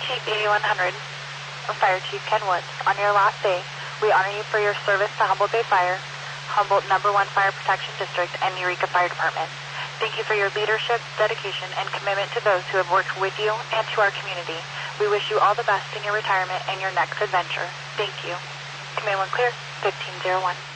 Chief 8100, Fire Chief Ken Woods. On your last day, we honor you for your service to Humboldt Bay Fire, Humboldt No. 1 Fire Protection District, and Eureka Fire Department. Thank you for your leadership, dedication, and commitment to those who have worked with you and to our community. We wish you all the best in your retirement and your next adventure. Thank you. Command 1 clear, 1501.